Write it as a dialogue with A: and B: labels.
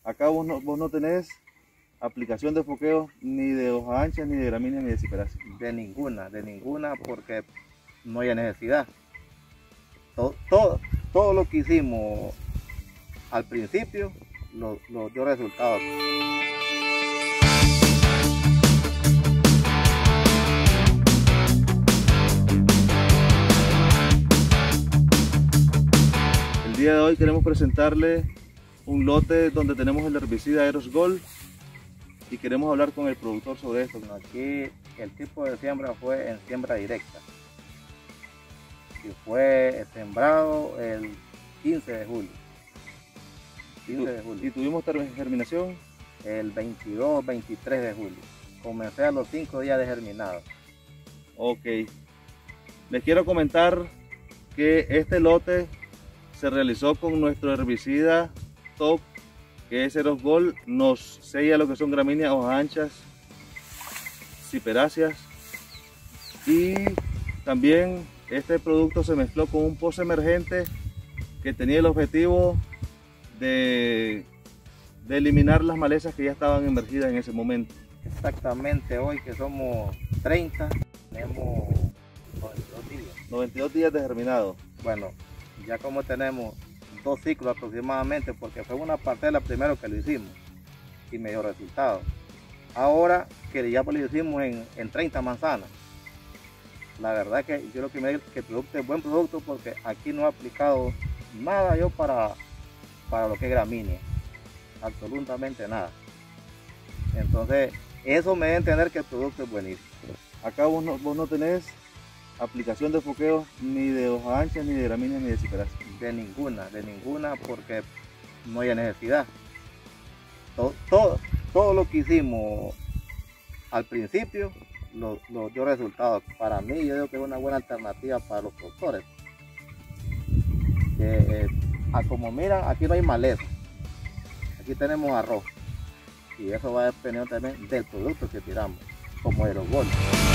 A: Acá vos no tenés aplicación de foqueo ni de hoja ancha, ni de gramínea, ni de ciperácea.
B: De ninguna porque no hay necesidad. Todo lo que hicimos al principio lo dio resultados.
A: El día de hoy queremos presentarle un lote donde tenemos el herbicida Aeros Gold y queremos hablar con el productor sobre esto.
B: Aquí el tipo de siembra fue en siembra directa y fue sembrado el 15 de julio.
A: ¿Y tuvimos germinación?
B: El 22, 23 de julio. Comencé a los 5 días de germinado.
A: Ok. Les quiero comentar que este lote se realizó con nuestro herbicida top, que es Aeros Gold. Nos sella lo que son gramíneas, hojas anchas, ciperáceas, y también este producto se mezcló con un pozo emergente que tenía el objetivo de eliminar las malezas que ya estaban emergidas en ese momento.
B: Exactamente, hoy que somos 30, tenemos 92 días.
A: 92 días de germinado.
B: Bueno, ya como tenemos 2 ciclos aproximadamente, porque fue una parcela primero que lo hicimos y me dio resultado. Ahora que ya lo hicimos en 30 manzanas, la verdad que yo lo que me digo que el producto es buen producto, porque aquí no he aplicado nada yo para lo que es gramínea, absolutamente nada. Entonces eso me da a entender que el producto es buenísimo.
A: Acá vos no tenés aplicación de foqueo ni de hoja ancha, ni de gramínea, ni de ciperácea.
B: De ninguna porque no hay necesidad. Todo lo que hicimos al principio lo dio resultados. Para mí, yo digo que es una buena alternativa para los productores. Como miran, aquí no hay maleza, aquí tenemos arroz, y eso va a depender también del producto que tiramos, como Aeros Gold.